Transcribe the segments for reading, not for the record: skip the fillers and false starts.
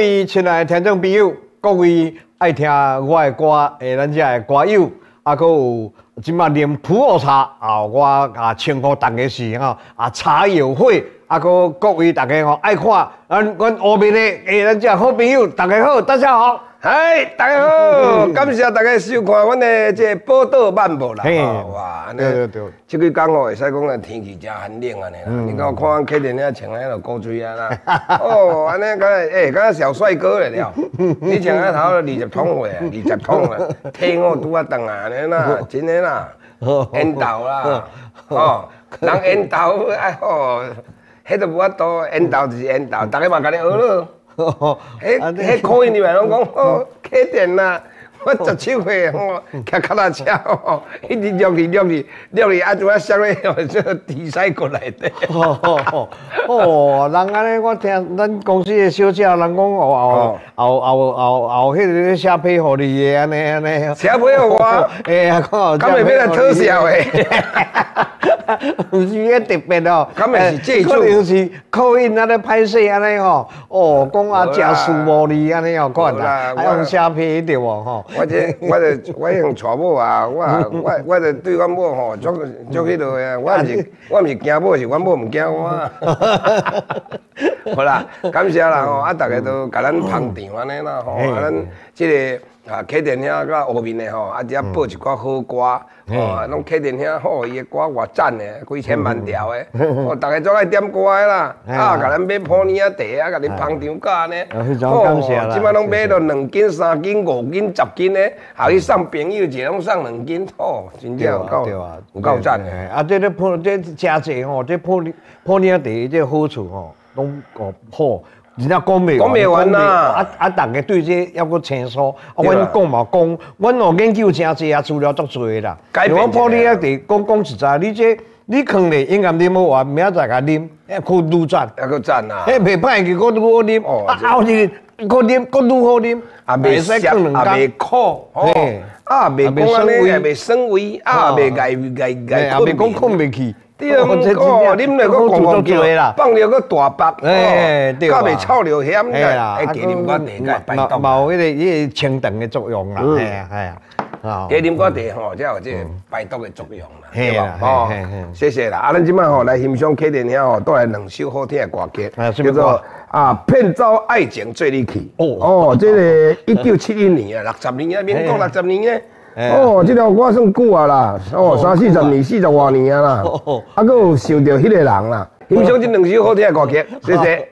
位亲爱的听众朋友，各位爱听我的歌咱遮的歌友，搁有即马啉普洱茶我称呼大家是茶友会，搁各位大家爱看阮后面的咱遮好朋友，大家好，大家好。 嗨，大家好，感谢大家收看阮的这宝岛漫步啦。哇， 对， 这几天会使讲天气真寒冷安尼啦。你看看客人遐穿迄落古锥啊啦，哦，安尼敢若小帅哥来了。你穿遐头20桶货啊，20桶啊，体我拄啊长啊安尼啦，真的啦，烟斗啦，哦，人烟斗哎吼，迄都无法度，烟斗就是烟斗，大家嘛甲你学咯。迄口音入来拢讲哦，客店啦，我17岁吼，骑脚踏车吼，一直掠去，啊，拄啊上咧这地西过来的。 哦，人安尼我听咱公司的小姐，人讲后迄个写批互你的安尼。 写批互我？敢会变来特效的？ 毋是迄特别哦， 敢会是这种？ 可能是口音安尼歹势安尼吼，哦，讲真舒无力安尼哦，看啦，用写批对无吼？ 我用娶某啊，我就对阮某吼足迄落啊，我毋是惊某，是阮某毋惊我。好啦，感谢啦吼，大家都甲咱捧场安尼啦吼，咱即个。客店遐甲后面的吼，只播一寡好歌，拢客店遐好，伊的歌偌赞的，几千万条的，大家总爱点歌的啦，甲咱买普洱啊茶啊，甲你捧场甲安尼，即摆拢买到2斤、3斤、5斤、10斤的，下去送朋友，一个拢送2斤，真正有够赞的。 这真济吼，这普洱茶这好处吼，拢好。真正讲袂完啦！ 大家对这还阁清楚。阮讲嘛讲，阮有研究真济资料足多啦。我普洱啊茶讲实在，你放咧应该啉好完，明仔载甲啉，佫愈赞。 佫赞啊！ 袂歹去，佫愈好啉。后日佫啉，佫愈好啉。 袂涩，也袂苦，袂讲安尼，也袂酸味，也袂碍， 也袂讲困袂去。 对啊，啉了佫狂叫，放了佫大白，甲袂臭着咸，加啉果茶，排毒。 嘛有迄个清肠的作用啦，系啊。 加啉果茶吼，才有这排毒的作用啦，对吧？谢谢啦。咱即摆吼来欣赏客店遐吼，带来2首好听的歌曲，叫做骗走爱情做你去。这个1971年啊，60年啊，民国60年诶。这条歌算久啊啦，30-40年，40多年啊啦，佫有想到迄个人啦，欣赏这2首好听的歌曲，谢谢。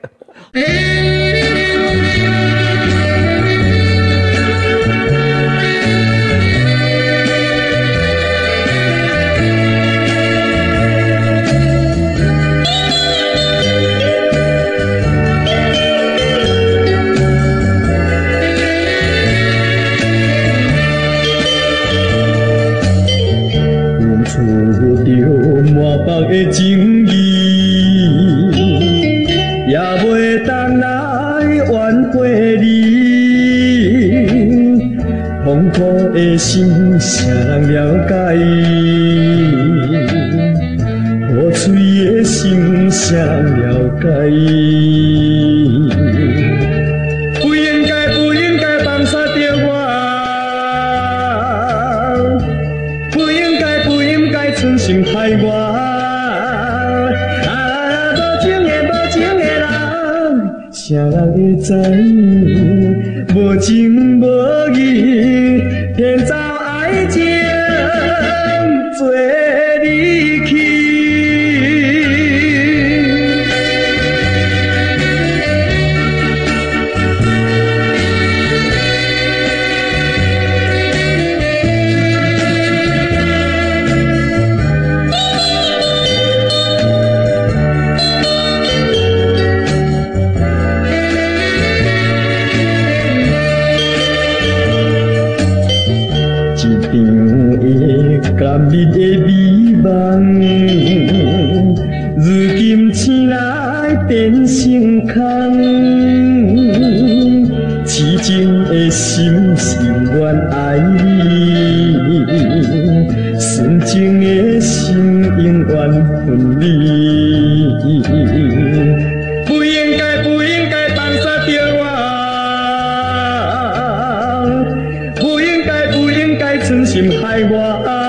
满腹的情意，也袂当来挽回你。痛苦的心，谁人了解？破碎的心，谁人了解？不应该放下着我，不应该存心害我。谁人会知？无情无义，骗走爱情做你去。甘蜜的美梦，如今醒来变成空。痴情的心是愿爱你，纯情的心永远分离。不应该放下着我。 存心害我。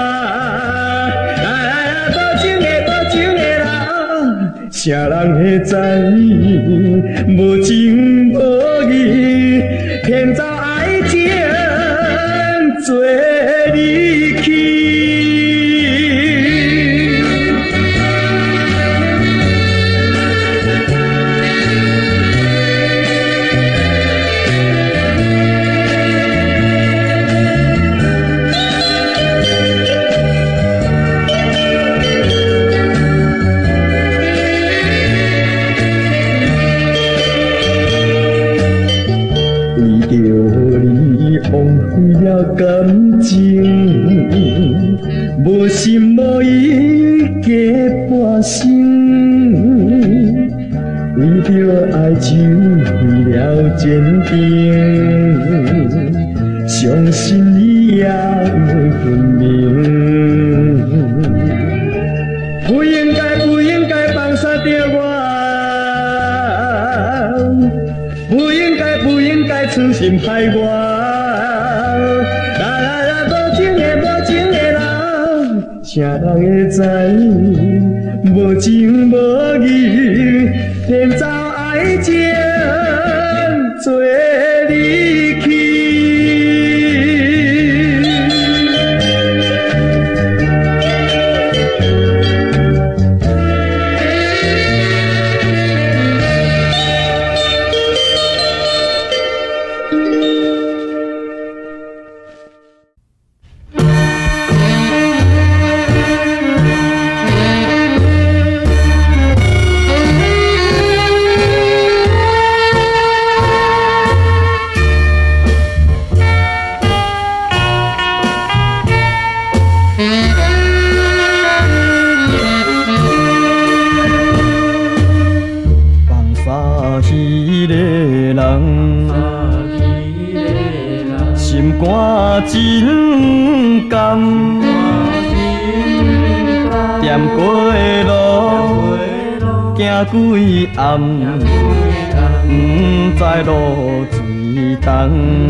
无情的人，啥人会知？无情无义，骗走爱情，做离去。感情无心无意加半生，为着爱情为了坚定，伤心你也分明。不应该放下着我，不应该痴心害我。啥人会知？无情无义，骗走爱情，做离去。心肝真甘，踮过路，行几暗，不知路水重。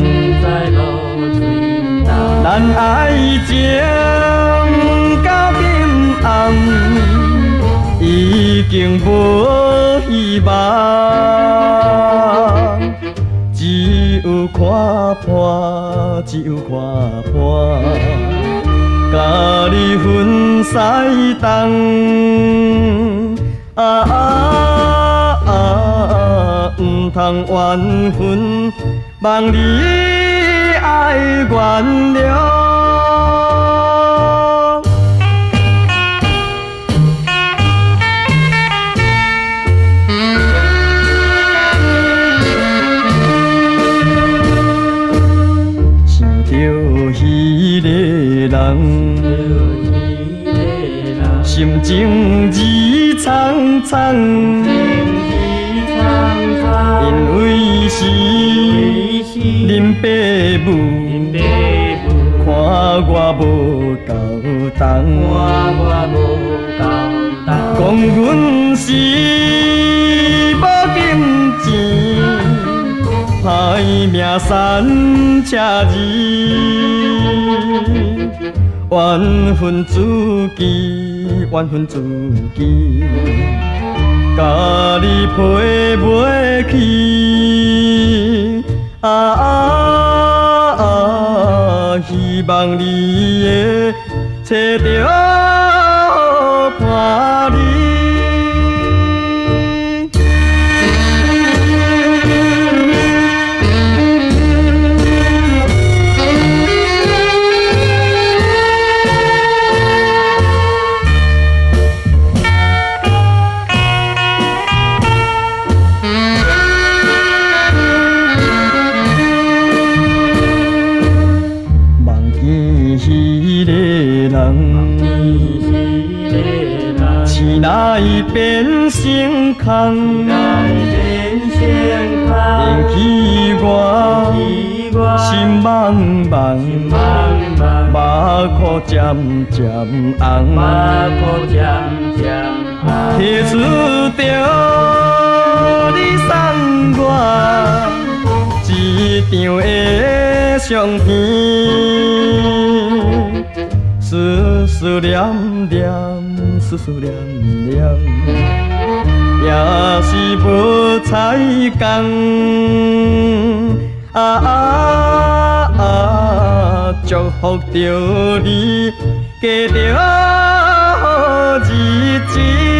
咱爱情到今暗，已经无希望。只有看破，甲你分西东。唔通怨恨，望你爱原谅。心情意苍苍，因为是恁爸母看我无够重，讲阮是无金钱，歹命三车字。缘分自己，甲你陪袂去。希望你会找到伴侣。来变成空，引起我心茫茫，目眶渐红，提出着你送我一张的相片。 念念，思思念念，也是无彩工。祝福着你过着好日子。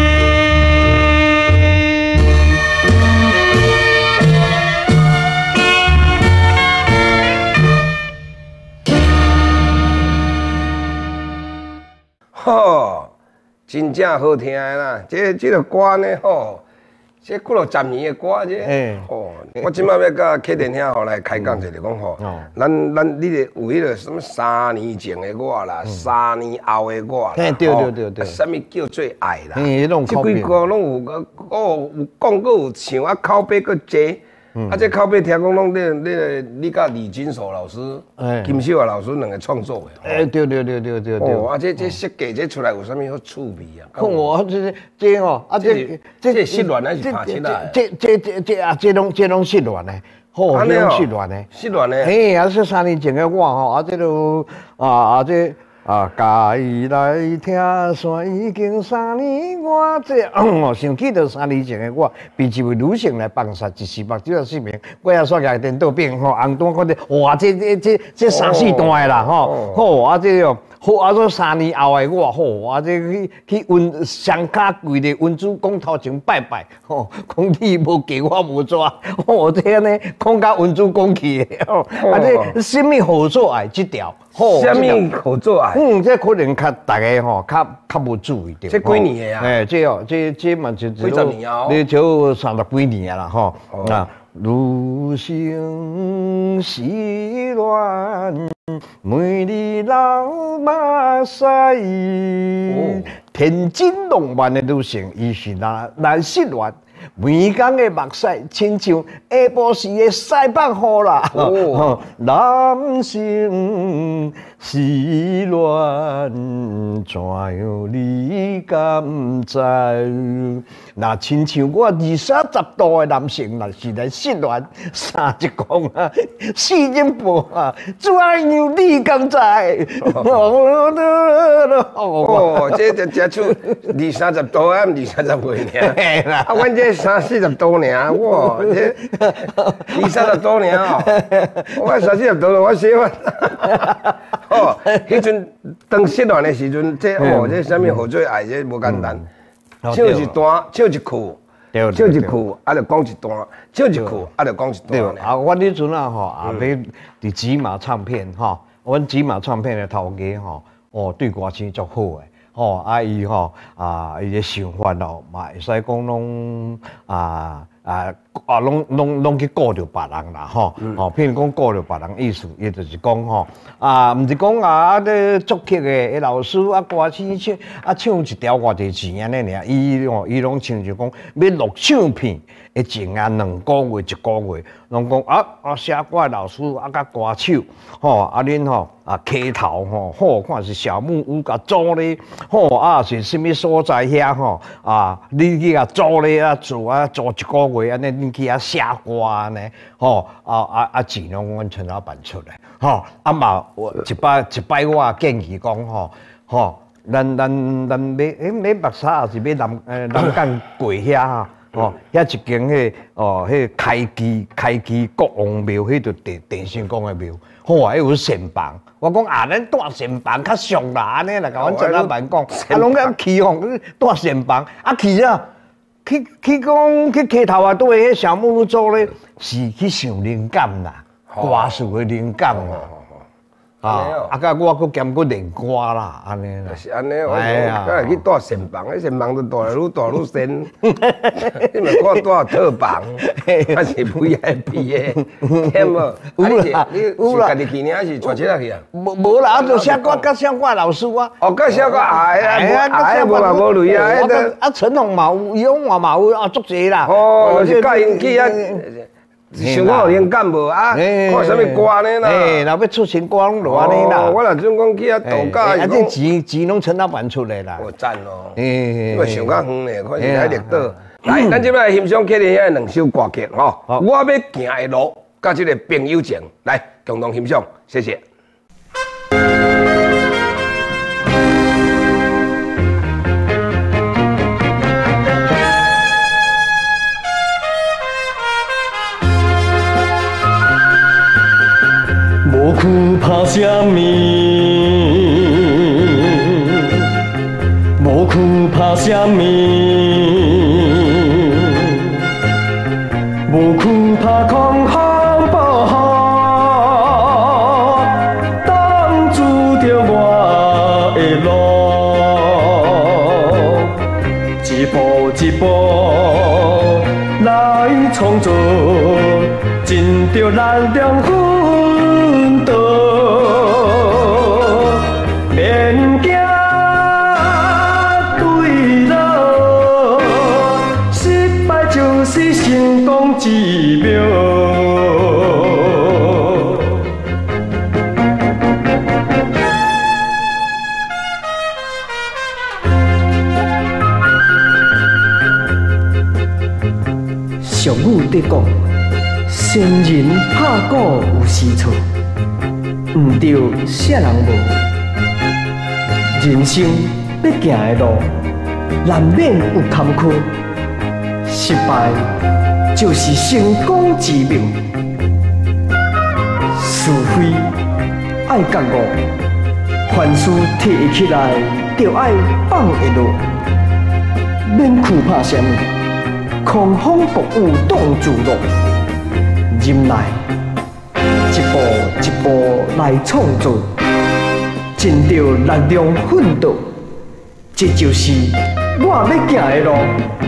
吼，真正好听的啦！这个歌呢，吼，这过了10年的歌这，吼，我即摆要甲客店遐吼来开讲者，就讲吼，咱你得有迄个什么3年前的我啦，3年后的我啦， 对， 什么叫做爱啦？ 迄种这几歌拢有讲过有唱啊，口碑搁济。这口碑听讲拢你甲李金锁老师、金秀华老师两个创作的。 对。 哦，这设计这出来有啥物好趣味啊？ 我这哦， 这失恋还是拍起来？ 这拢失恋的，吼，这种失恋的， 失恋的。 这3年前的我吼，这都这。家己来听，山已经3年，我想起着3年前的我，被一位女性来绑杀，一时目睭啊失明，我也煞个电脑边吼，红单看着，哇，这3、4段的啦吼，这哦，好这3年后的我吼，这去双脚跪伫文主公头前拜拜，吼，讲你无给我无抓，这安尼讲甲文主公去的，这什么合作爱这条？ 什么合作啊？ 这可能大家吼较无注意到。 这几年的啊？ 这嘛就几十年啊？ 你就30几年啦吼。如生是恋，每日老马西。天真浪漫的女性，伊是难失恋。每天的目屎，亲像下晡时的西北雨啦。男性失恋，怎样你敢知？那亲像我20-30度的男性，若是来失恋，三一讲啊，四人步啊，怎样你敢知？ 这出20-30度啊，毋是30岁尔。嘿啦，阮这30-40度尔，哇，这20-30度尔哦，我30-40度了，我写完。哦，迄阵当失恋的时阵，这什么合作爱，这无简单。唱一段，唱一句，唱一句，啊，就讲一段，唱一句，啊，就讲一段。 我迄阵啊吼，也要伫吉马唱片吼，阮吉马唱片的头家吼，对歌星足好诶，伊伊个想法嘛会使讲拢拢去顾着别人啦譬如讲顾着别人意思，伊就是讲毋是讲咧作曲的老师歌星唱一条偌济钱安尼尔，伊拢唱就讲要录唱片的前2个月、1个月，拢讲写歌老师甲歌手恁溪头好看是小木屋甲租咧是啥物所在遐你去甲租咧住1个月安尼，恁去写歌安尼钱拢阮陈老板出来嘛一摆我建议讲咱要目屎还是要南港过遐遐一间迄开基国王庙，迄就电信公的庙，迄有膳房。我讲咱住膳房较俗啦，安尼啦，甲阮陈老板讲，拢甲去住膳房，去啊，去讲去溪头对迄小木屋做咧，是去想灵感啦，歌词的灵感啦。甲我佫兼佫练歌啦，安尼啦。 是安尼，我去住膳房，迄膳房都住愈大愈深。你咪看住套房，还是 VIP 的，听无？有啦，家己去呢，还是带车去啊？ 无啦，就写歌甲写歌老师甲写歌无嘛无累啊。 陈鸿嘛有，伊讲嘛有足济啦。 就是教因去想看有灵感无看啥物歌呢啦？ 若要出新歌拢就安尼啦。 我若准讲去度假， 这钱拢陈老板出来啦。 赞哦！我想较远嘞，看是喺绿岛。来，咱即摆欣赏客人遐2首歌曲我要行的路，甲这个朋友情，来共同欣赏，谢谢。 么？无惧怕什么？无惧怕狂风暴雨，挡住着我的路，一步一步来创造，尽着力量奋斗，免惊对路，失败就是成功之妙。俗语在讲，仙人拍鼓有时错，毋着啥人无。人生要行的路，难免有坎坷，失败就是成功之妙。是非爱觉悟，凡事提起来就爱放会落，免惧怕什么。狂风暴雨挡住路，忍耐，一步一步来创造，尽着力量奋斗，这就是我要行的路。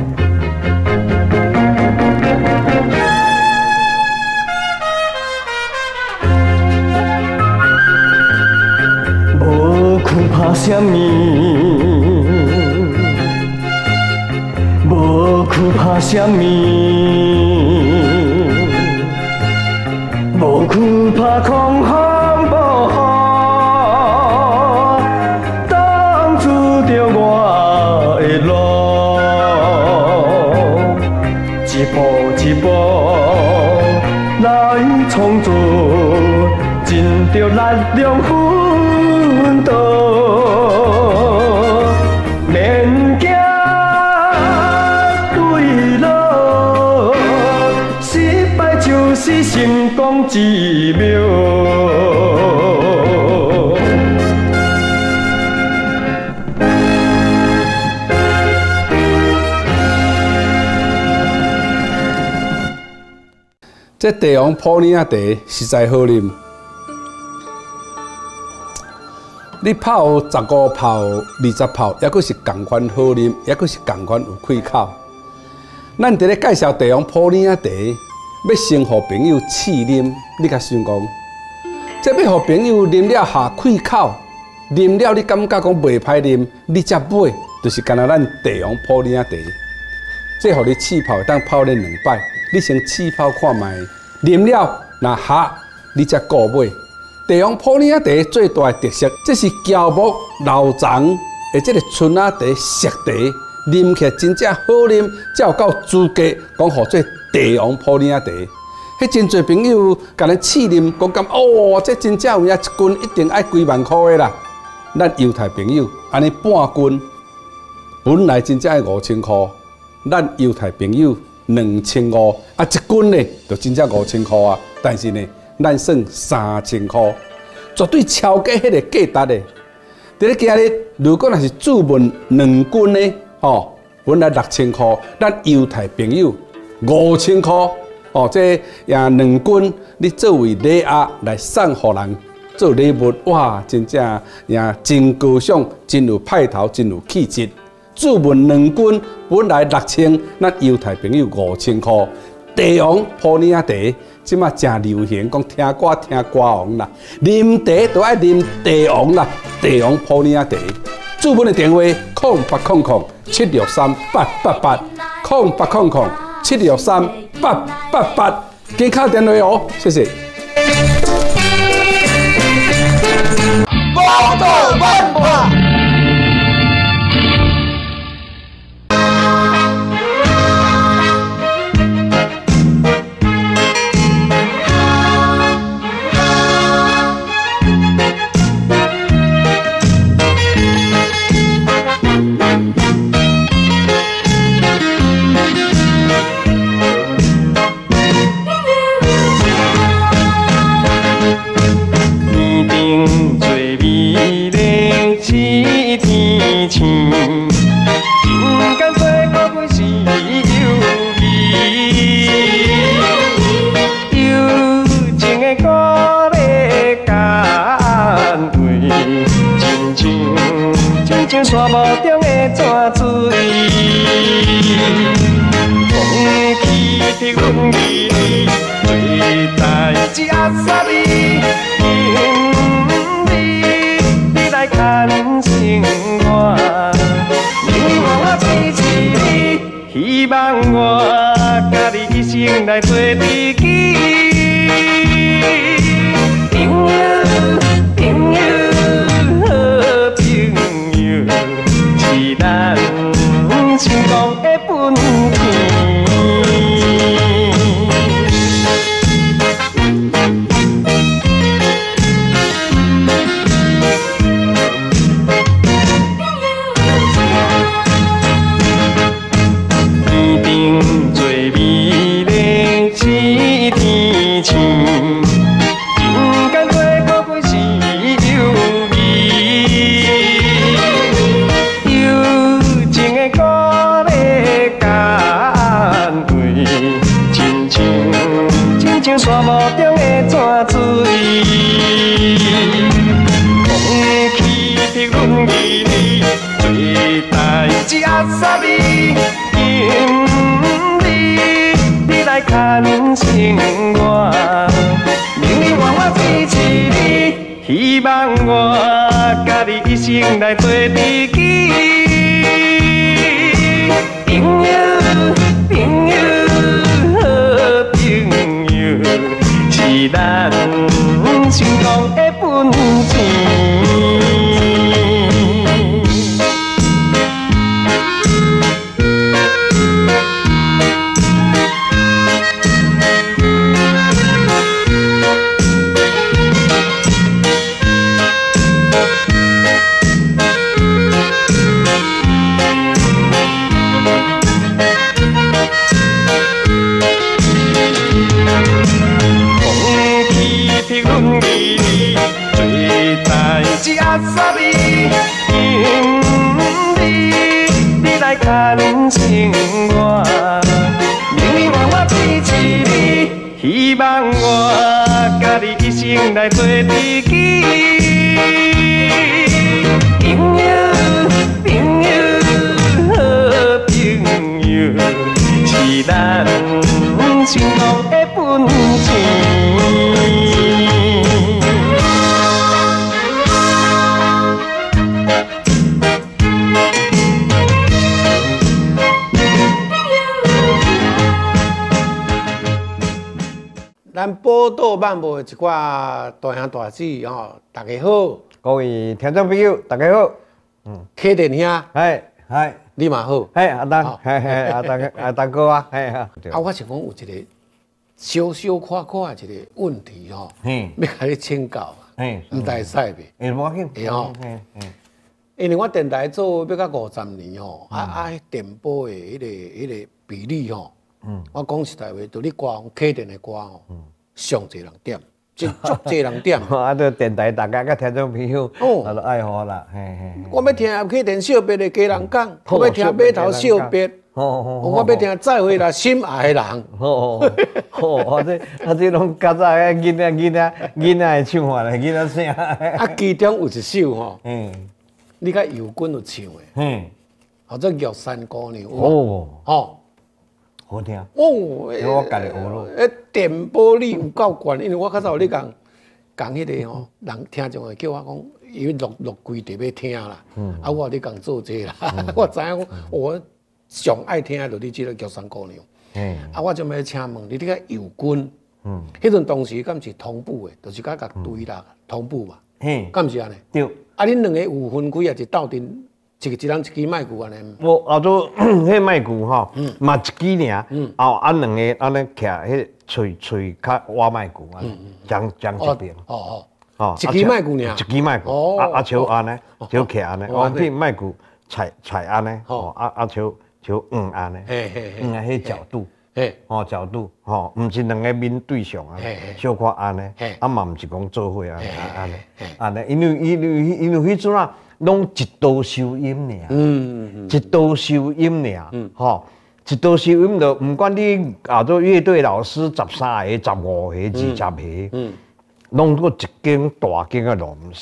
无惧怕什么？无惧怕什么？无惧怕狂风暴雨，挡住着我的路，一步一步来创造，尽着力量奋斗，免惊。是成功之妙。 这地方普洱茶实在好啉，你泡15泡、20泡，也阁是同款好啉，也阁是同款有气口。咱伫咧介绍地方普洱茶。要先互朋友试啉，你甲想讲，这要互朋友啉了下气口，啉了你感觉讲袂歹啉，你才买，就是干那咱地方普洱茶。这互你试泡，当泡恁2摆，你先试泡看卖，啉了若合，你才购买。地方普洱茶最大的特色，这是乔木老长的这个春仔茶、石茶，啉起来真正好啉，才有够资格讲互做。地方普洱茶，迄真侪朋友甲咱试啉，讲哦，这真正有影一斤一定爱几万块的啦。咱犹太朋友安尼半斤，本来真正爱5000块，咱犹太朋友2500，啊一斤呢就真正5000块啊。但是呢，咱算3000块，绝对超过迄个价值的。伫咧今日，如果若是注文2斤呢，吼，本来6000块，咱犹太朋友。5000块哦，这也2斤，你作为礼物来送互人做礼物，哇，真正也真高尚，真有派头，真有气质。注文2斤，本来6000，咱犹太朋友5000块。地方普洱茶，即马真流行，讲听歌听歌王啦，啉茶都爱啉茶王啦，地方普洱茶。注文的电话：0800-763-8888，0800-763-8888，紧敲电话哦，谢谢。 高度万化。 亲像沙漠中的泉水，风起的阮意，最大只阿萨你，你来看生活，你我我支持你，希望我甲你一生来做知己。朋友，朋友，好朋友，是咱成功的本钱。天顶最美丽是天星。沙漠中的泉水，风起的阮意，最大只阿萨你，你来看生活，你我支持你，希望我甲你一生来做知己，朋友，朋友。是咱成功的本钱。只阿萨你，你来看生活，你我支持你，希望我甲你一生来做知己，朋友，朋友，好朋友，是咱成功的本钱。 咱宝岛漫步的一寡大兄大姊吼，大家好， 各位听众朋友，大家好。 客店兄， 嗨， 你嘛好， 阿当，阿当哥啊， 啊，我想讲有一个小小可可的一个问题吼，要甲你请教啊，唔知使袂？ 无要紧， 会吼，因为我电台做要到50年吼，电波的迄个比例吼，我讲实在话，就你歌客店的歌吼，上侪人点。真足侪人点， 啊！对电台大家甲听众朋友，啊都爱好啦， 我要听去电小别的家人讲，我要听码头小别，我要听再会啦心爱的人。 这拢较早个囡仔的唱法嘞，囡仔声。 啊，其中有一首吼，你甲尤军有唱的，叫做《玉山姑娘》。吼。 好听哦， 我家己学咯。 电波力有够悬，因为我较早有咧讲迄个吼，人听众会叫我讲，因为录规地要听啦。啊，我咧讲做这啦，我知影我上爱听的就是这个《玉山姑娘》。啊，我就要请问你，这个尤军，迄阵当时敢是同步的，就是甲对啦，同步嘛。敢是安尼？ 对。 啊，恁两个有分开也是斗阵？一人一支麦克安尼， 无后做迄麦克吼，嘛一支尔，后两个安尼徛迄喙较挖麦克安尼，将一边。 一支麦克尔， 一支麦克，像安尼，像徛安尼，我替麦克踩安尼，像安尼，迄角度，角度，毋是两个面对上啊，小可安尼，嘛毋是讲做伙安尼，因为迄阵啊。拢一道收音尔，一道收音尔，吼，一道收音就毋管你啊做乐队老师13个、15个、20个，拢个一间大间的录音室，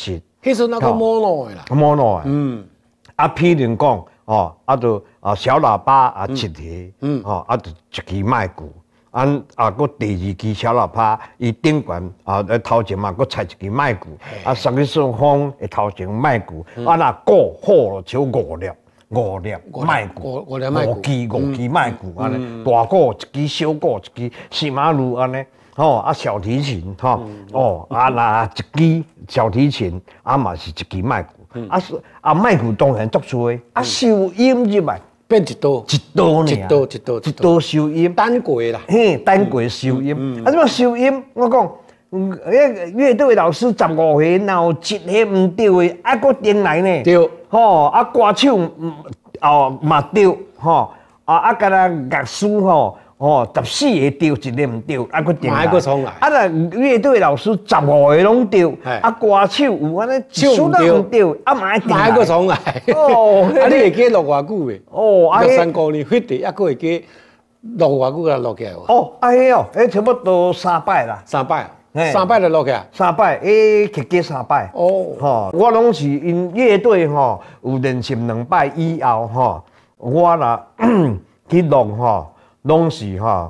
迄阵那个摩诺的啦， 摩诺的，譬如讲，就小喇叭一个，就一支麦克，个第二支小喇叭，伊顶悬头前嘛，佫插一支麦克，萨克斯风的头前麦克，若鼓好咯，少5粒麦克，5支麦克安尼，大鼓一支，小鼓一支，四马路安尼。小提琴，那一支小提琴，嘛是一支麦克，麦克当然足多，收音入来变一刀呢，一刀收音， 单轨啦， 单轨收音，怎么收音？我讲，乐队老师15岁，若有一个唔对的，佫顶来呢， 对， 歌手嘛对，敢若乐师14个对，一个唔对，佫定来。 重来。 若乐队老师15个拢对，歌手有安尼手都唔对，嘛定来。 佫重来。你会记录偌久诶？六三高年迄地，佫会记录偌久才录起来？ 差不多3摆啦。 3摆就录起来。 3摆，去加3摆。我拢是因乐队有练习2摆以后我若去录拢是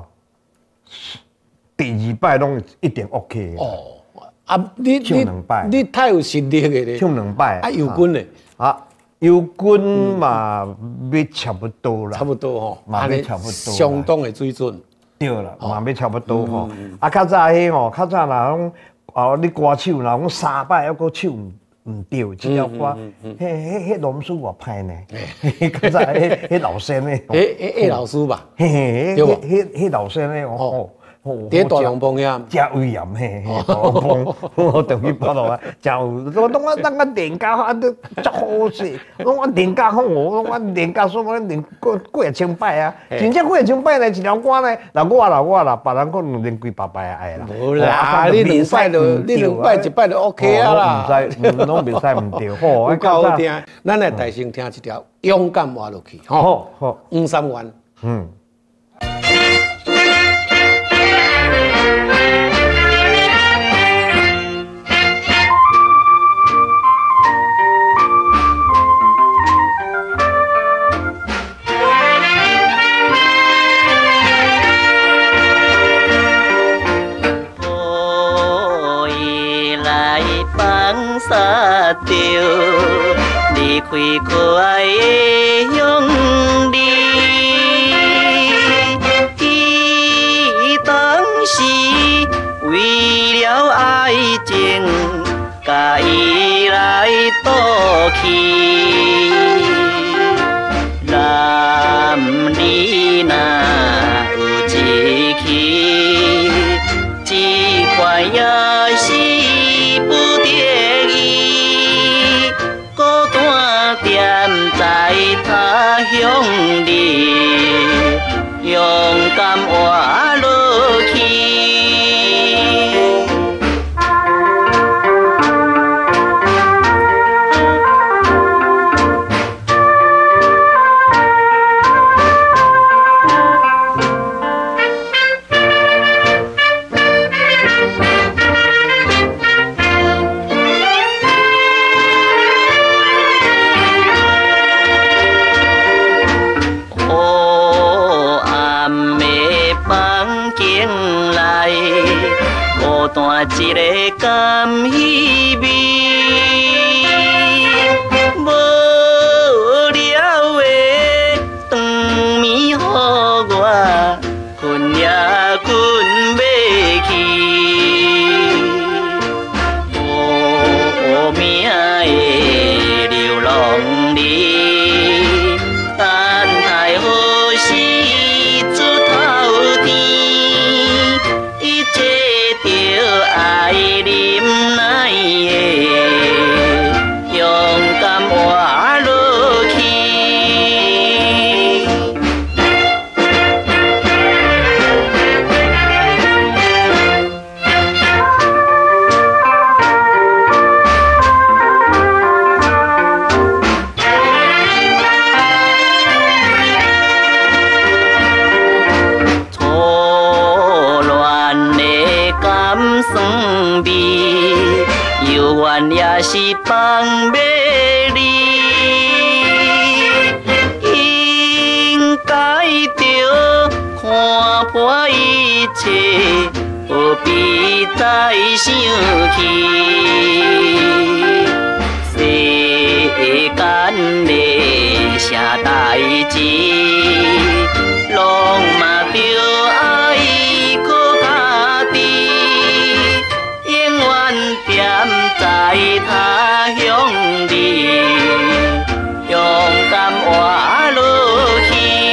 第2摆拢一定 OK 的。 你太有实力个咧。 唱2摆。 右军咧？ 右军嘛，要差不多啦。 差不多嘛要差不多。 相当的水准。 对啦，嘛要差不多较早迄较早若讲你歌手若讲3摆还佫唱唔对，这条歌，迄老师偌歹呢？较早迄老生呢？ 迄老师吧？ 迄老生呢？ 伫大龙帮遐， 真威严大龙帮，我等去报道啊，真有，我练家都足好势，我练家好，我练家说我练过几千摆啊，真正几千摆呢，一条歌呢，我啦，别人可能练几百摆爱啦。 无啦，你2摆1摆就 OK 啊啦。 拢袂使唔对，好， 有够好听。咱来大声听一条《勇敢活落去》，好，5-3元。 离开可爱的乡里，伊当时为了爱情，甲伊来赌气。男儿若有志气，这款也是不得已。孤单踮在他乡里，勇敢活落去。淡一个甘喜味，无聊的长眠，予我困也困袂去。无名的流浪里，等待好时出头天。爱啉奶的美丽，应该着看破一切，何必再想起？世间的啥代志，拢嘛着爱搁家己，永远踮在他乡里，勇敢活落去。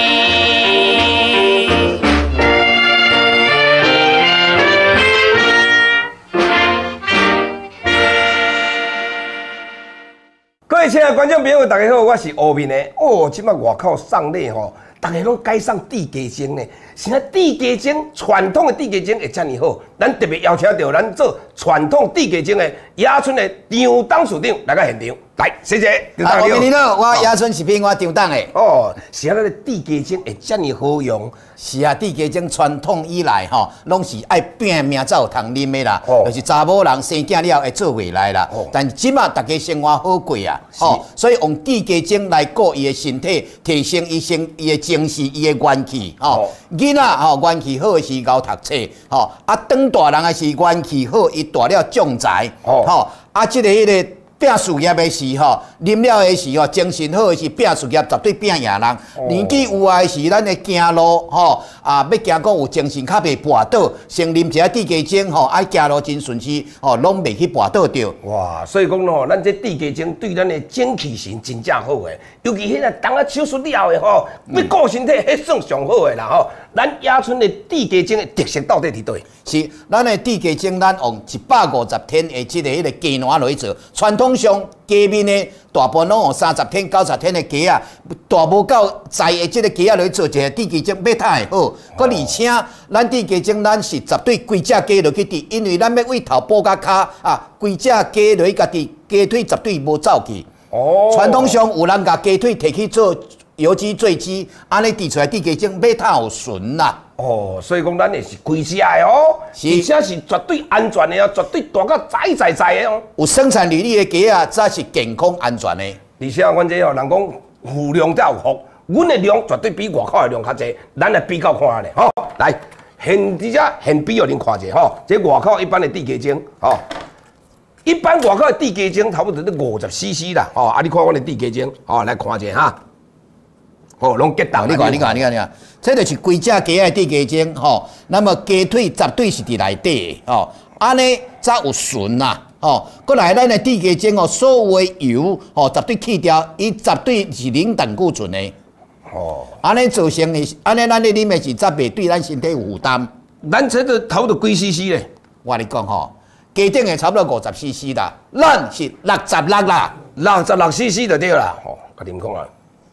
各位亲爱的观众朋友，大家好，我是后面的哦。即摆外口送礼吼，大家拢改送地鸡精呢。现在地鸡精传统的地鸡精会遮尔好，咱特别邀请到咱做传统地鸡精的野村的张董事长来到现场，来，谢谢张董事长。 你好，我野村食品我张董的。 哦，现在的地鸡精会遮尔好用。 是啊，地鸡精传统以来吼，拢是爱拼命才有通啉的啦。 哦， 就是查某人生囝了会做未来啦。哦，但即马大家生活好过啊，哦，所以用地鸡精来顾伊的身体，提升伊的精神、伊的元气。哦，囡仔吼元气好的时候读册，吼啊，当大人的时元气好，伊大了将才。哦，吼啊，即个迄个。拼事业的时吼，啉了的时吼，精神好的时拼事业绝对拼赢人。年纪有啊的时，咱的行路吼啊，要行讲有精神，较袂跋倒。先啉一下地鸡精吼，爱行路真顺势吼，拢袂去跋倒着。 哇，所以讲吼，咱这地鸡精对咱的精气神真正好诶，尤其迄个当啊手术了诶吼，要顾身体，迄算上好诶啦吼。咱野村的地鸡精的特色到底伫倒？ 是，咱的地鸡精，咱用150天的即个迄个鸡卵落去做。传统上鸡面呢，大部分拢用30天、90天的鸡啊，大无够在的即个鸡啊落去做一个地鸡精，要太会好。佮而且，咱地鸡精咱是绝对规只鸡落去滴，因为咱要为头补甲骹啊，规只鸡落去家己鸡腿绝对无走去。哦，传统上有人甲鸡腿摕去做油脂、醉鸡，安尼滴出来地鸡精要太有纯啦。 哦，所以讲咱也是规只的哦，而且是绝对安全的哦，绝对大到在的哦。 有生产履历的鸡啊，才是健康安全的。 而且阮这哦，人讲富量才有福，阮的量绝对比外口的量较济，咱来比较看咧，吼、哦。来，现伫遮现比互恁看者，吼、哦。这外口一般的地鸡精，吼、哦。一般外口的地鸡精差不多都50cc 啦，吼、哦。啊，你看阮的地鸡精，吼、哦，来看者哈。哦，拢结冻。 你看，这就是规只鸡的地鸡精吼。那么鸡腿绝对是伫内底的哦，安尼才有纯啦哦。过来咱的地鸡精哦，所有的油哦绝对去掉，伊绝对是零胆固醇的。哦，安尼造成的，安尼咱咧啉的是则袂对咱身体有负担。 咱这个头都几 cc 咧？ 我跟你讲吼，鸡精的差不多50cc 啦，咱是66啦 ，66cc 就对啦。吼、哦，甲恁讲啊。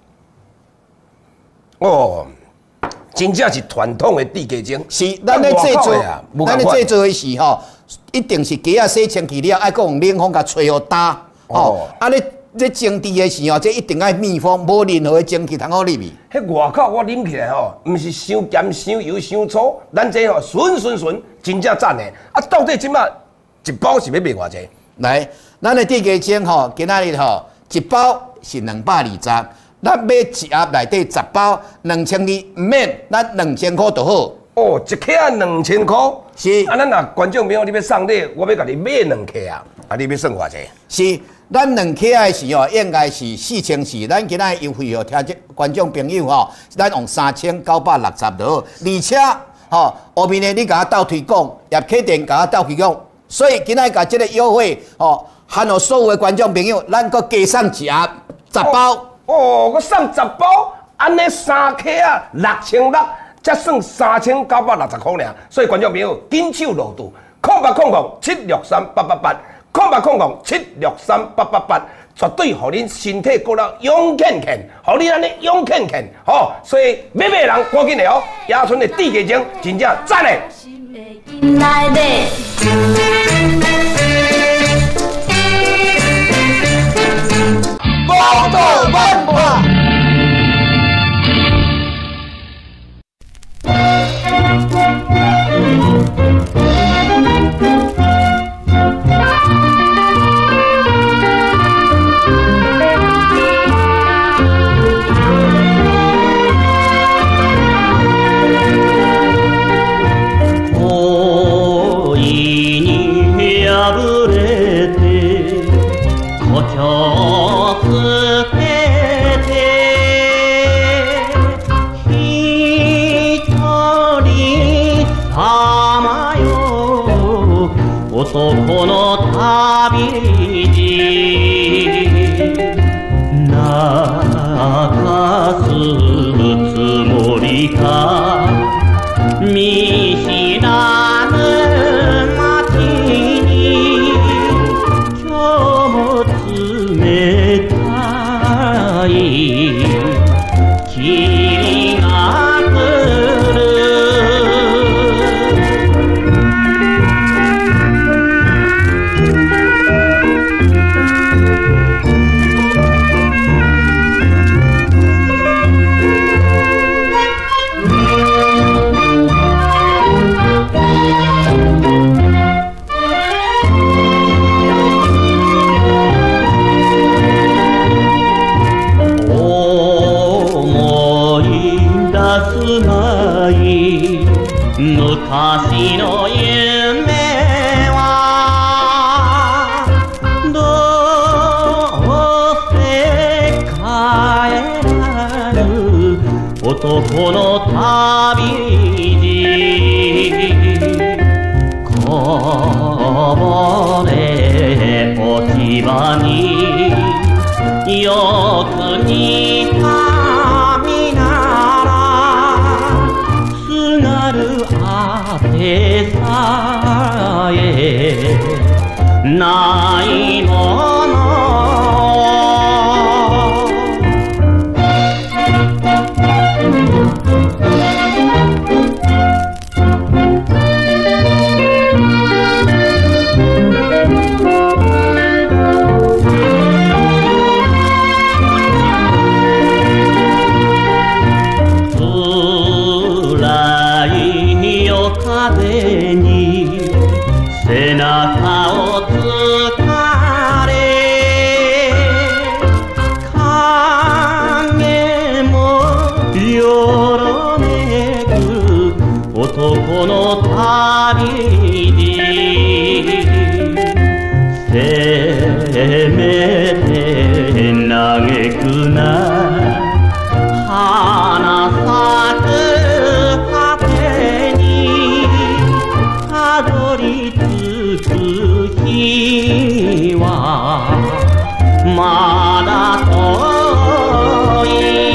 哦，真正是传统的地鸡精。 是，咱咧制作，咱咧制作的时吼，一定是鸡啊洗清气了，爱搁用冷风甲吹互干。哦，啊咧蒸制的时候，这一定爱密封，无任何的蒸汽通好入去。 迄外口我啉起来吼，毋是伤咸、伤油、伤粗，咱这吼纯，真正赞的。啊，到底即摆一包是要卖偌济？ 来，咱的地鸡精吼，今仔日吼一包是220。咱买一盒内底10包，2000二，唔免，咱2000块就好。 哦，一克啊2000块。 是。 啊，咱若观众朋友你要送礼，我要甲你买2克啊，啊，你要算偌济？ 是，咱2克的时候应该是4000，咱今仔优惠哦，听这观众朋友吼，咱用3960就好。而且吼，后面呢你甲我斗推广，叶客店甲我斗推广，所以今仔甲这个优惠哦，含互所有的观众朋友，咱搁加送一盒10包。 哦，我送10包，安尼3克啊6600，才算3960块尔。所以观众朋友紧手落肚，0800763888，0800763888，绝对互恁身体过了勇健健，互恁安尼勇健健，吼。所以买人赶紧来哦，野村的地鸡精真正赞的。 宝岛文化。 捨てて一人さまよ男の旅路泣かすつもりか見知らぬ街に今日も冷たい霧が来る昔の夢はどうせ帰らぬ男の旅路こぼれ落ち葉によく似た身ならすがるあてさえないもの風に背中をつかれ影もよろめく男の旅路せめて嘆くな花咲くたどり着く日はまだ遠い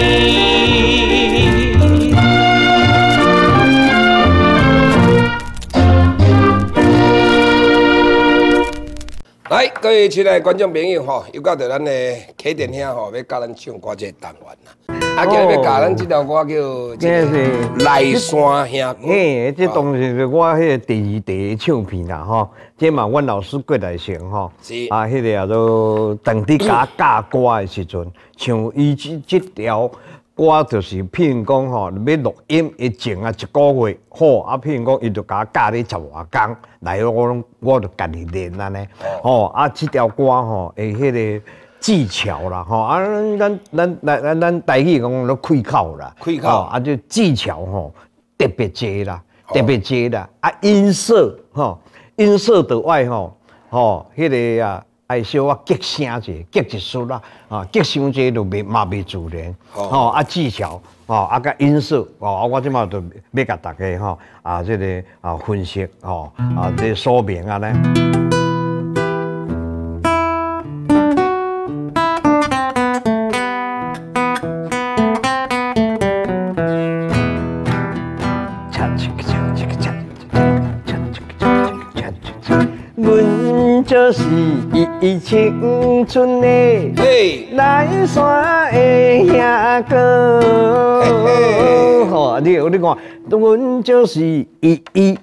来，各位亲爱的观众朋友吼，又到到咱的起电兄吼，要教咱唱歌这个单元啦。啊，今日要教咱这条歌叫这个来山兄。 嘿，这当然是我迄个第二的唱片啦吼。这嘛，阮老师过来唱吼。 是。 啊，迄个叫做当地教教歌的时阵，像伊这条歌就是，譬如讲吼，要录音以前啊1个月，好啊，譬如讲伊就甲教你10外工，来我就家己练安尼。吼啊，这条歌吼，诶，迄个。技巧啦，吼啊，咱台语讲咧开口啦， 开口啊，就技巧吼特别多啦，特别多啦，啊音色吼，音色的外吼，迄个啊爱小啊激声者，激一丝啦，啊激伤者就袂自然，啊技巧，啊甲音色，我即马就要甲大家吼啊这个啊分析啊这说明啊咧。阮就是伊青春的来山的兄哥，吼，你看，阮就是伊，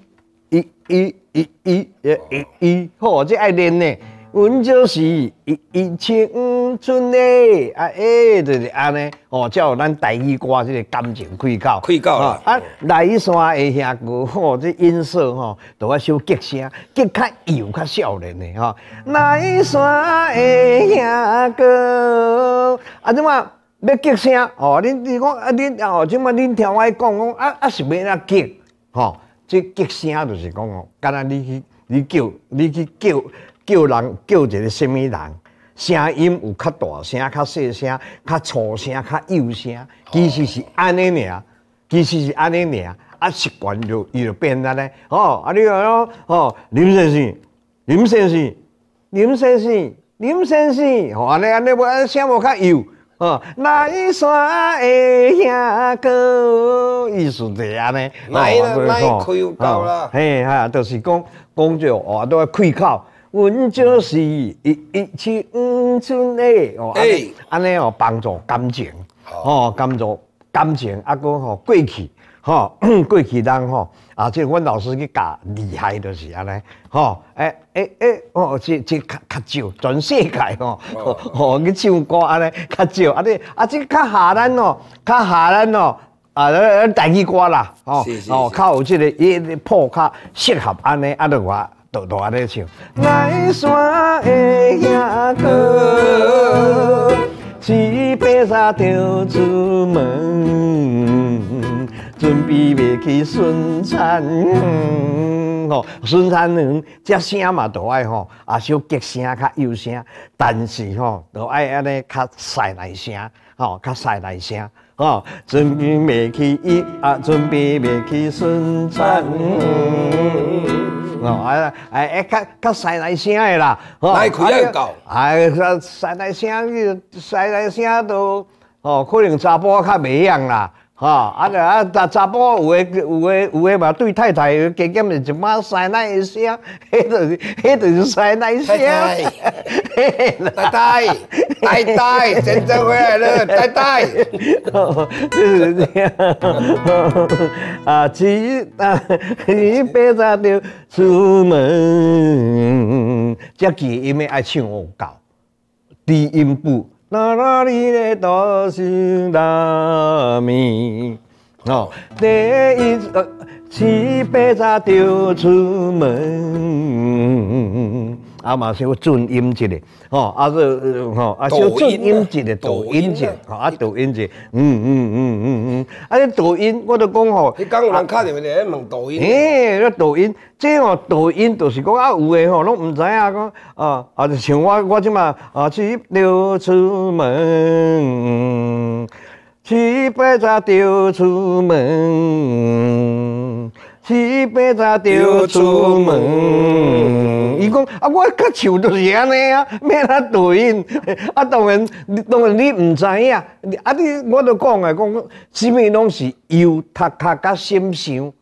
吼，这爱练呢。阮就是伊青春的就是安尼，哦，才有咱台语歌这个感情开口。 开口啦！ 啊，来山的兄哥，吼，这音色吼，都要小激声，激较幼较少年的吼。来山的兄哥，啊，怎么要激声？哦，你讲啊，恁哦，怎么恁听我讲是要哪激？吼，这激声就是讲哦，敢若你去叫人叫一个什么人， 声音有较大声、较细声、较粗声、较幼声，其实是安尼尔，其实是安尼尔，啊习惯就伊就变安尼。哦，啊你讲哦，林先生，林先生，林先生，林先生，吼安尼无声无较幼。哦，来山的兄哥，意思就安尼。 来开有够啦。 嘿哈，就是讲着哦，都要开口。阮就是一青春的哦，安尼哦帮助感情，哦帮助感情，啊个吼过去，吼过去人吼啊，即阮老师去教厉害就是安尼，吼哦，即较少，全世界吼去唱歌安尼较少，啊即较下咱哦，台语歌啦，较有即个谱较适合安尼，啊就我。都安尼唱，来山的兄哥，七八早就出门，准备要去顺产园。吼，顺产园这声嘛都爱吼，啊小吉声较幼声，但是吼都爱安尼较犀利声，吼较犀利声。哦，准备要去准备要去顺产园。哦，较犀利声的啦， 来开也够， 犀利声都，可能查甫较袂样啦，查甫有诶嘛对太太加减是一马犀利的声，迄就是犀利声。太太，真正回来了，太太。就是这样。七八早就出门，这记音的爱唱有够，低音部。哪里的都是大米，第一七八早就出门，嘛小转音一下，小转音一下，抖音一下，抖音一下，这抖音我都讲吼， 你讲有人敲电话来问抖音， 这抖音，这抖音就是讲有诶吼，拢唔知影讲，就像我即马七就出门，七八早就出门。七八早就出门，伊讲我较唱就是安尼啊，免他抖音。当然你唔知影，我都讲诶，讲什么拢是油塌塌甲闪闪，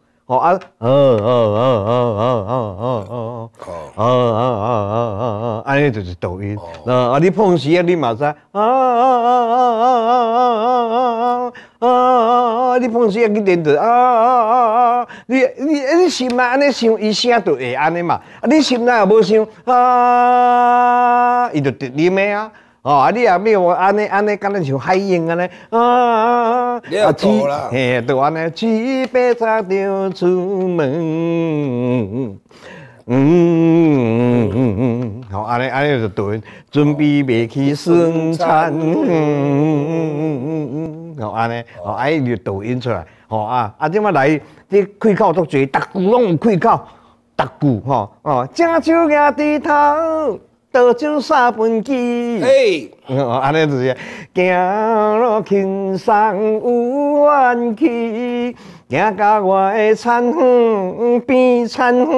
安尼就是抖音。你碰时你嘛知你碰时去练着你心内安尼想，伊声就会安尼嘛。你心内也无想伊就直啉的啊。你也要安尼，敢若像海鹰安尼就安尼七八早就出门。好，安尼就对，准备要去顺产园，安尼，爱就抖音出来，即摆来，你开口足侪，逐句拢有开口，逐句正手举低头，倒酒三分鸡，安尼就是，行路轻松有元气。行到我的田园边，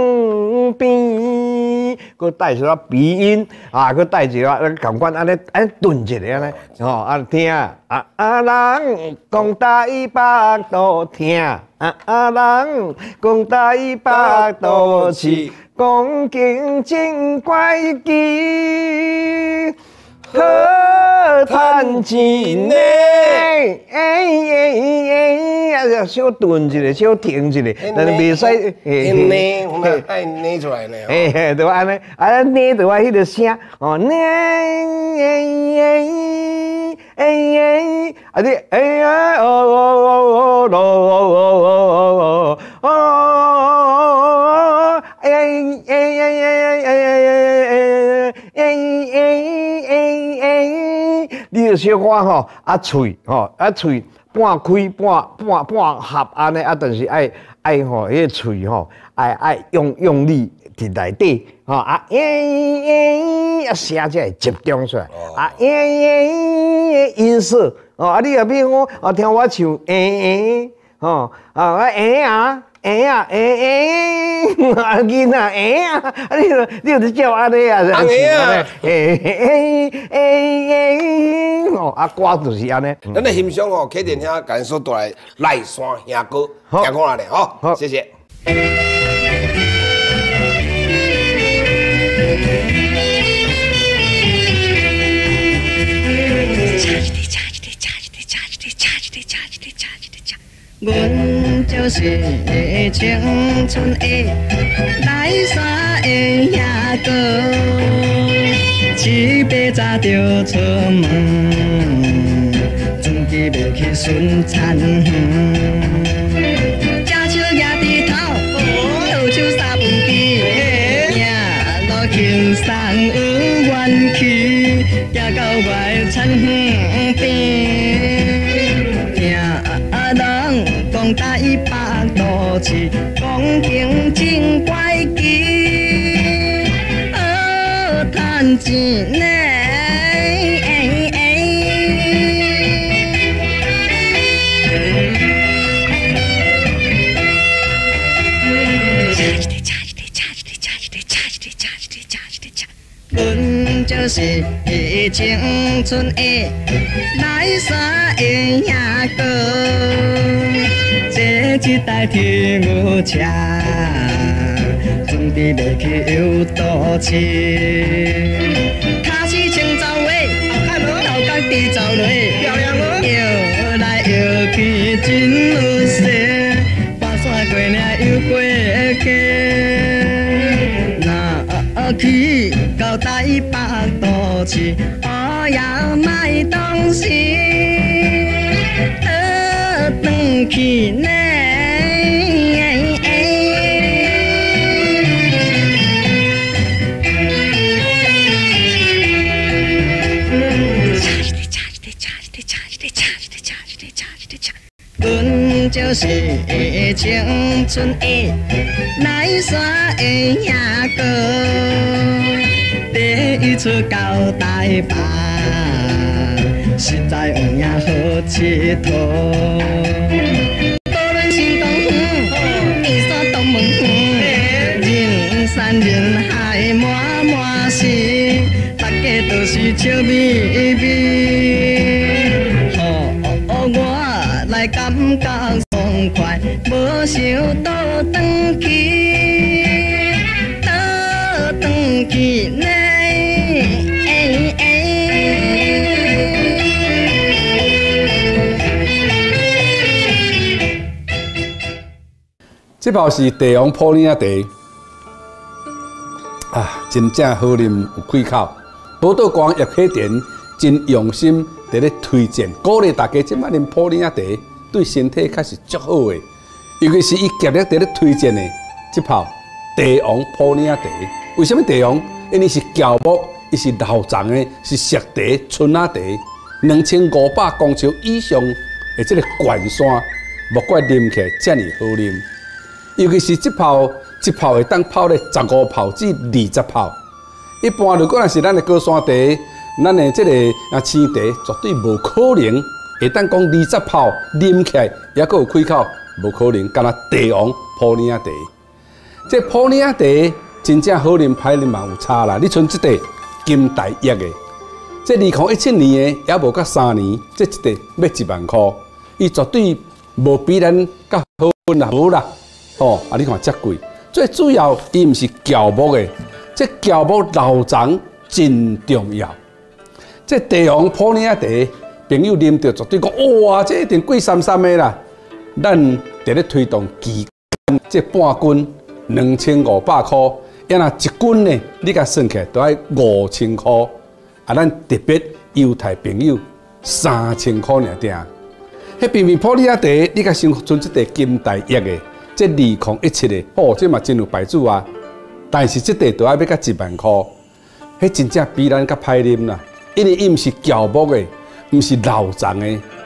佮带一个鼻音，佮带一个感官安尼顿一下安尼，听人讲台北都听，人讲台北都市，讲竞争怪奇。好趁钱呢，小顿一下，小停一下，但是袂使， 我们爱捏出来呢。 对安尼，捏着我迄个声，捏，你就小可吼，嘴半开半合安尼啊，但是爱吼，迄个喙吼爱用力伫内底吼啊，啊声才会集中出来啊，音色哦啊，你若比如讲啊，听我唱吼啊啊囡仔啊，你就叫安尼啊，哦啊歌就是安尼。 咱的欣赏哦，客店遐感受带来赖山兄哥，听看下咧吼，好，谢谢。 阮就是青春的来山的兄哥，七八早就出门，船机要去巡田园，正手举伫头，右手三分机，行路轻松有元气，行到外田园边。讲台北都市，讲经真怪奇，好趁钱呢。阮就是青春的来山的兄哥。坐一台天牛车，准备要去游都市。脚是青草话，头壳地走落，漂亮哦！摇来摇去真有势，跋山过岭又过溪。若去到台北都市，我也卖东西，回去呢。阮就是青春的来山的兄哥，第一次到台北，实在有影好佚佗。无论是东远，比山东门远，人山人海满是，大家都是笑眯眯。我来感觉爽快，无想倒转去，倒转去呢。 这包是地王普洱茶，啊，真正好啉有气口。宝岛光叶客店真用心在咧推荐，鼓励大家即摆啉普洱茶，对身体确实足好诶。尤其是伊极力在咧推荐的这包地王普洱茶。为什么地王？因为是乔木，伊是老长的，是石茶、春仔茶，2500公尺以上的这个悬山，莫怪啉起来遮尔好啉。尤其是这泡会当泡咧15泡至20泡。一般如果若是咱的高山茶，咱的这个青茶绝对无可能会当讲20泡啉起来也阁有开口，无可能。敢若地王普洱茶，这普洱茶真正好啉，歹啉嘛有差啦。你像这个金大益的，这2017年的也无到3年，这一块要1万块，伊绝对无比咱较好啦，无啦。哦，啊！你看遮贵，最主要伊毋是乔木的，这乔木老长真重要。这地王普洱茶，朋友啉到绝对讲哇，这一定贵三三的啦。咱伫咧推动期间，这半斤2500块，要若一斤呢，你甲算起来都要5000块。啊，咱特别优待朋友3000块尔定。迄平平普洱茶，你甲先存即个金大益的。这2017的，哦，这嘛真有牌子啊！但是这块都要到1万块，迄真正比咱较歹啉啦。因为伊毋是乔木的，毋是老长的，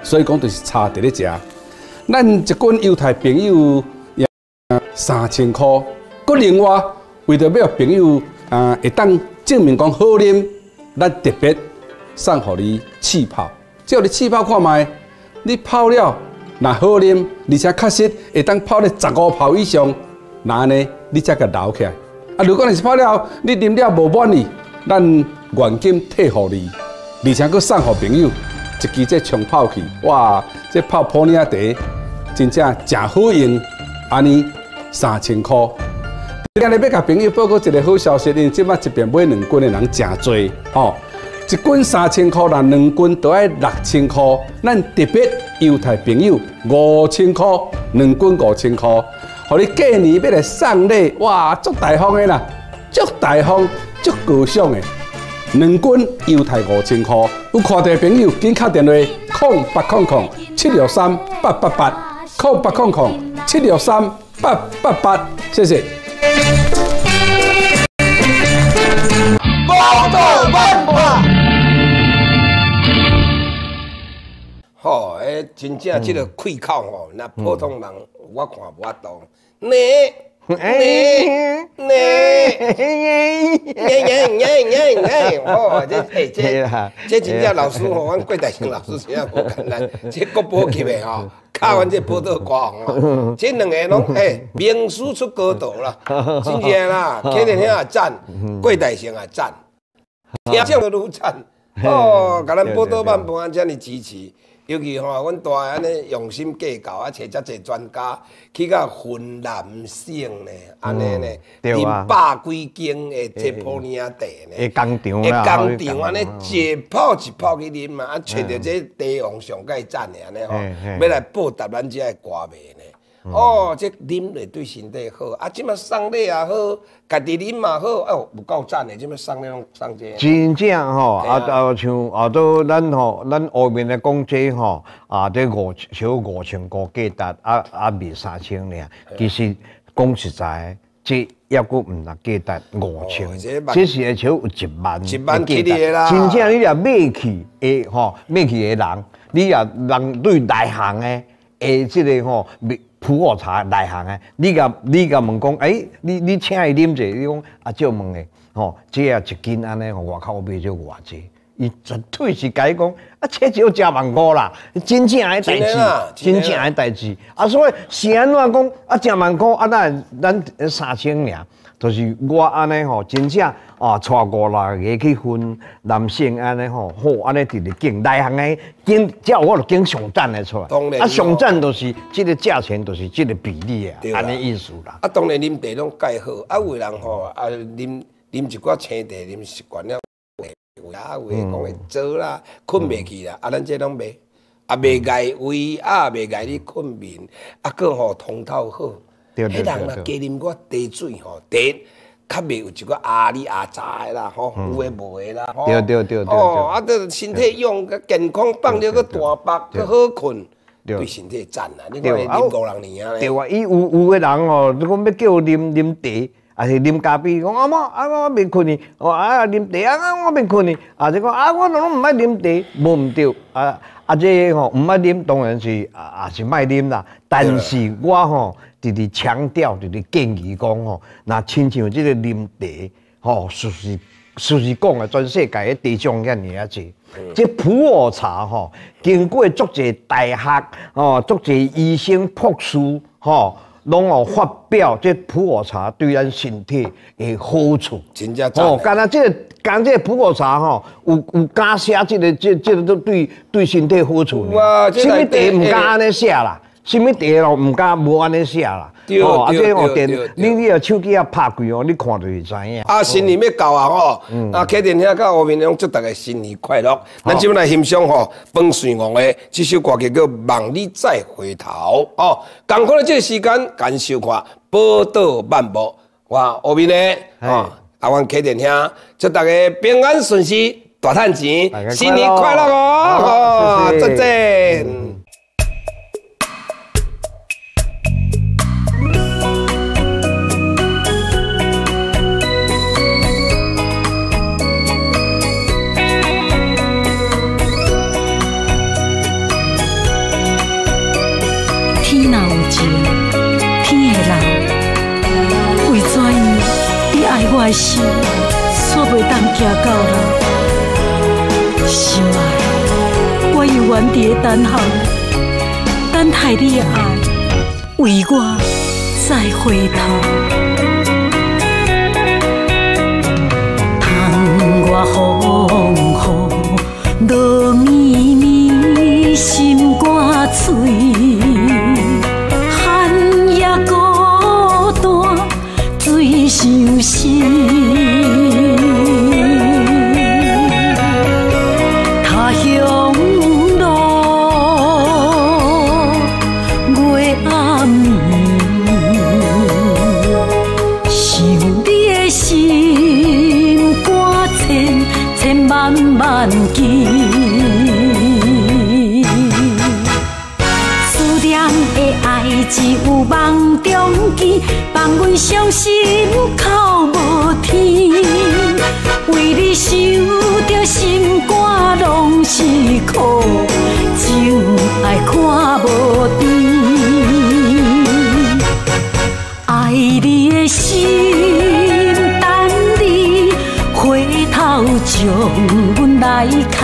所以讲就是差伫咧食。咱一群犹太朋友也3000块，搁另外为着要朋友会当证明讲好啉，咱特别送互你气泡，只要你气泡看卖，你泡了若好啉，而且确实会当泡咧15泡以上，那安尼你才甲留起来。如果你是泡了，你啉了无满意，咱原金退互你，而且佫送互朋友一支这冲泡器，哇！这泡普洱茶真正真好用，安尼3000块。今日要甲朋友报告一个好消息，因为即摆一边买2斤的人真多，吼，一斤3000块，但2斤都要6000块。咱特别犹太朋友5000块，2斤5000块，互你过年要来送礼，哇，足大方的啦，足大方，足高尚的。2斤犹太5000块，有看到的朋友紧敲电话0800-800-763-888，0800-763-888，谢谢。 公道万化。 吼，真正即个气口吼，那普通人我看无法度。哦，这真正老师吼，阮郭大成老师真正无简单，这国宝级的吼，靠阮这报道歌红，这两个拢名师出高徒啦，真正啦，客人遐也赞，郭大成也赞，听众都愈赞，哦，甲咱报道万般遮尔支持。尤其吼，阮大安尼用心计较啊，找遮济专家去甲分男性呢，安尼呢，啉100几斤的这普洱茶呢， 会工厂安尼一泡一泡去啉嘛，啊，找着这地王上界赞的安尼吼，要来报答咱遮的歌迷呢。哦，这啉落对身体好，啊，即马送礼也好，家己啉嘛好，哦，有够赞的，即马送礼拢送这。 真正吼，像都咱吼，咱后面的讲这吼，这小5000块价值，卖3000尔。其实讲实在，这抑佫毋若价值5000，这是会超有1万起的啦。 真正你若买去的吼，买去的人，你若人对内行的，即个吼普洱茶内行的，你甲问讲，你请伊啉者，你讲借问的，吼，这一斤安尼，外口买咗偌济，伊绝对是甲伊讲，这就要食15000啦，真正的代志，真正的代志。所以是安怎讲，食10000，咱3000尔。就是我安尼吼，真正带5-6个去分男性安尼吼，好安尼直直拣内行的拣，只我就拣上赞的出来。上赞就是这个价钱，就是这个比例啊，安尼意思啦。 当然啉茶拢介好，有的人吼啉一寡青茶，啉习惯了，有的讲会做啦，困袂去啦，咱这拢袂，袂碍胃，袂碍你困眠，佫吼通透好。迄人若加啉寡茶水吼，茶较袂有一寡压力压杂的啦，吼，有诶无诶啦，吼。 对。 哦，这身体用个健康放了个大腹，个好困，对身体赞啦。你看啉5-6年啊。 对啊，伊有个人吼，你讲要叫啉茶，还是啉咖啡，讲阿妈袂困去，啉茶我袂困去，就讲我拢毋爱啉茶，无毋对这吼毋爱啉，当然是也是莫啉啦。但是我吼。直直强调，直直建议讲吼，那亲像这个啉茶吼，事实讲啊，全世界的茶种遐尔啊济。这普洱茶吼，经过足侪大学哦，足侪医生博士吼，拢发表这普洱茶对咱身体的好处。 真正赞。 干那这个普洱茶吼，有加写这个都对身体好处呢。什么茶唔加安尼写啦？什么茶咯，唔敢无安尼写啦。 对， 你个手机啊拍开哦，你看就是知影。 新年要到啊吼，客店遐到后面拢祝大家新年快乐。咱即摆来欣赏吼，彭水王的这首歌曲叫《望你再回头》哦。同款的这个时间，感受看宝岛漫步，哇，后面呢，阮客店遐祝大家平安顺遂，大赚钱，新年快乐哦！再见。 的心煞袂当行到老。心爱，我永远伫个等候，等待你的爱为我再回头。窗外风雨落绵绵，心肝碎。伤心，他乡路月暗暝，想你的心肝千千万万记。思念的爱只有梦中见。放阮伤心哭无天，为你受着心肝拢是苦，情爱看无甜。爱你的心，等你回头将阮来牵。